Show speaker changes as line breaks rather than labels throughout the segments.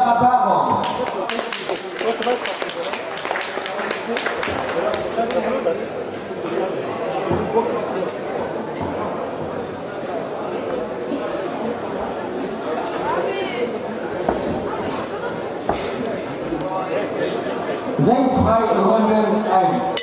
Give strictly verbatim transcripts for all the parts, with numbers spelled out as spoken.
Erfahrung. Ringfrei Runde eins.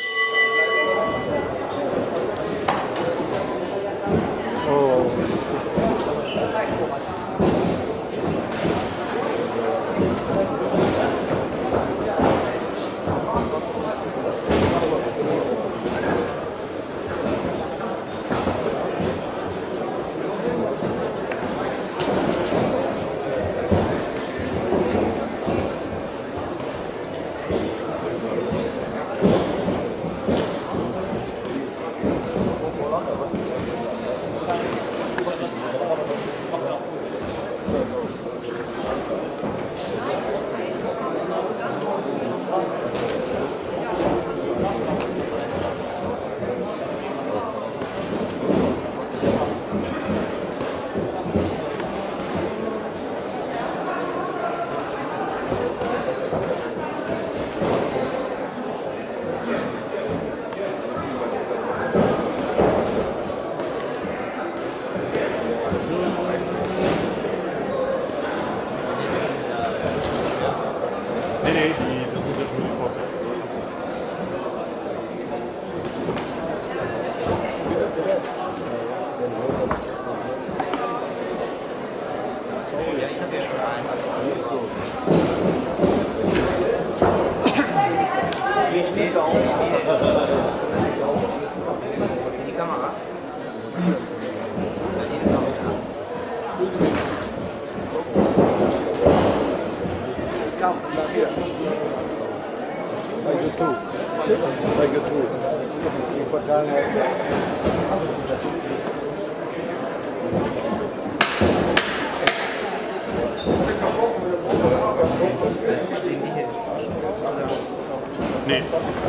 Nee.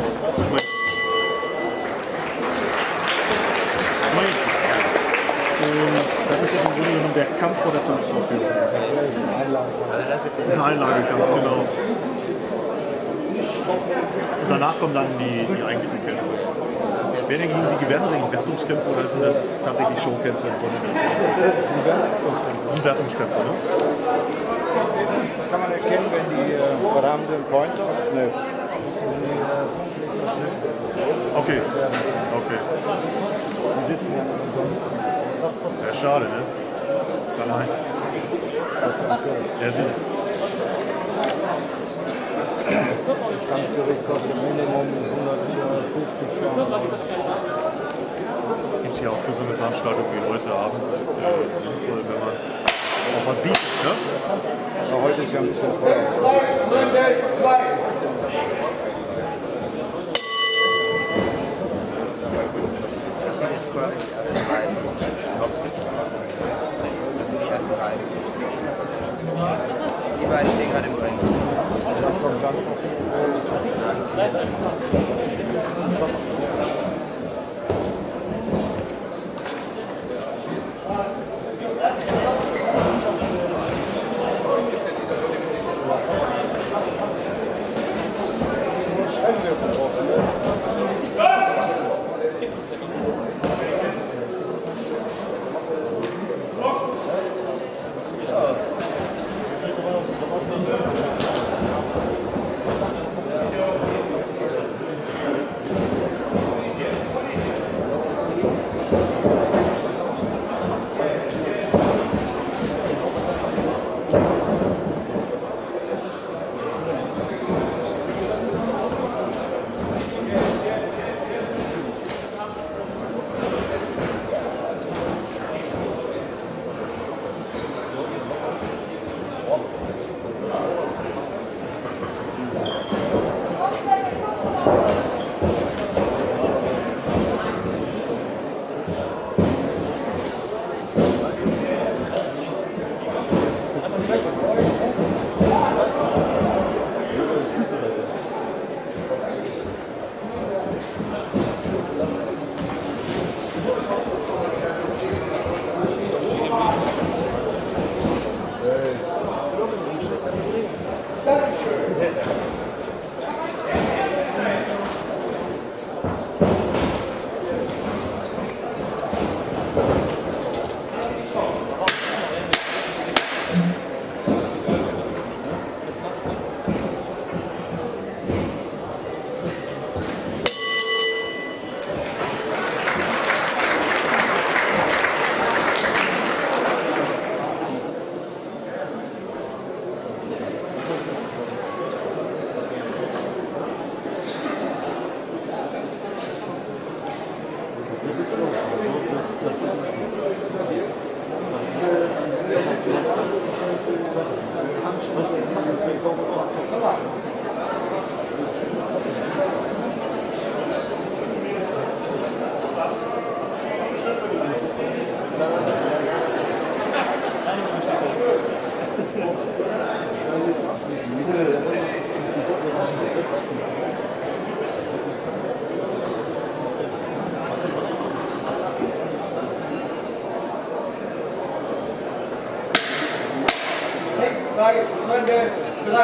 Das ist jetzt im Grunde genommen der Kampf vor der Tanzvorführung. Das ist ein Einlagekampf, genau. Und danach kommen dann die, die eigentlichen Kämpfe. Werden gegen die Gewehr eigentlich Wertungskämpfe oder sind das tatsächlich Showkämpfe von der Die Wertungskämpfe, ne?
Kann man erkennen, wenn die äh, haben den Pointer? Ne.
Okay. Okay.
Die sitzen ja nicht umsonst.
Ja, schade, ne? Dann eins. Ja, sicher.
Das Kampfgericht kostet Minimum hundertfünfzig Euro.
Ist ja auch für so eine Veranstaltung wie heute Abend äh, sinnvoll, wenn man auch was bietet, ne?
Ja, heute ist ja ein bisschen voll.
Das sind jetzt quasi die ersten beiden Boxen. Das sind die ersten beiden. Die beiden stehen gerade im Ring.
Das kommt dann noch.
zwei, Runde drei.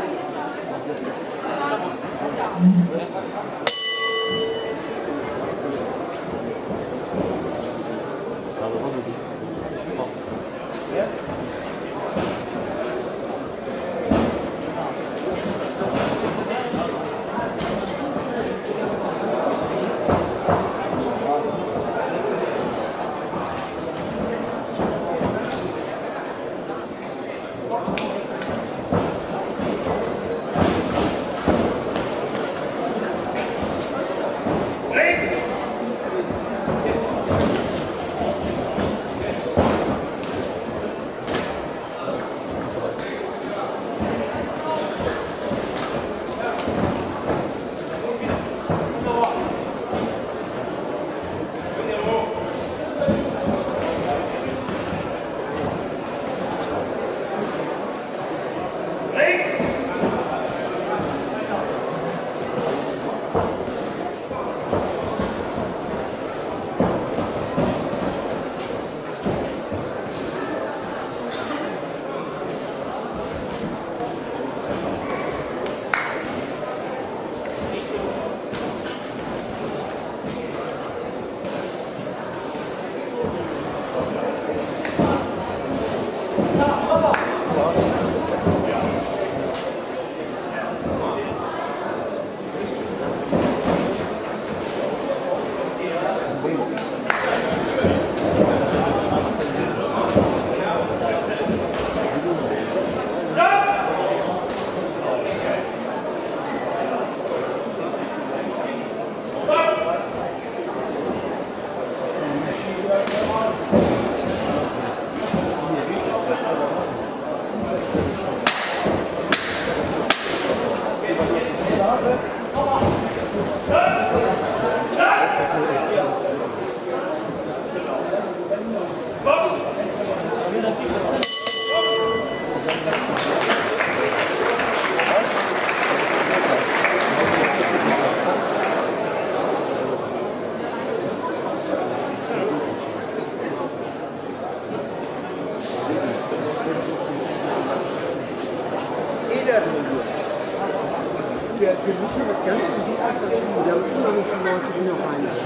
Wir, wir müssen das Ganze ein bisschen verschieben. Wir haben immer noch die Leute, die noch reinlassen.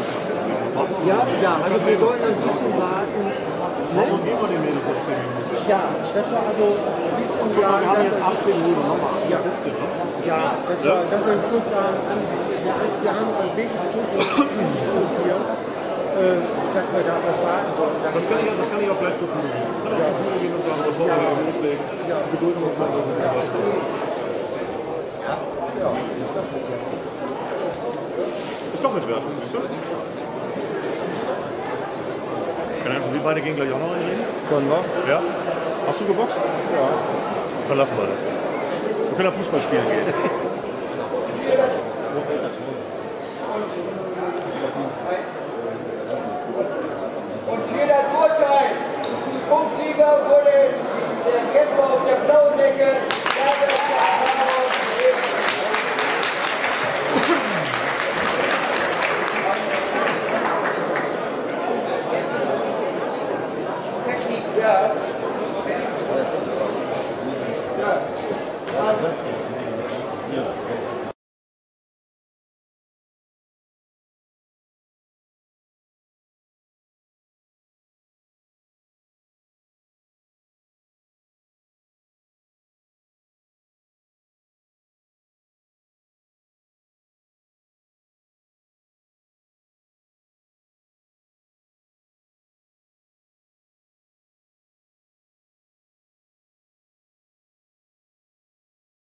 Ja, ja, also wir wollen ein bisschen warten. Ne? Ja, das war also ein bisschen sagen. Wir haben jetzt achtzehn Minuten, nochmal. Ja, ja, das war, das war kurz sagen, wir haben einen Weg zu tun hier, dass wir da was warten sollen.
Das kann ich, das kann ich auch gleich gucken. Ich kann auch gucken gehen und sagen, bevor wir loslegen.
Ja, gedulden wir mal. Ja.
Ist doch mit Wert, siehst du? Also wir beide gehen gleich auch noch reden.
Können wir?
Ja? Hast du geboxt?
Ja.
Dann lassen wir das. Wir können ja Fußball spielen gehen.
Und hier das Urteil. Punktsieger wurde der Kämpfer auf der blauen Decke.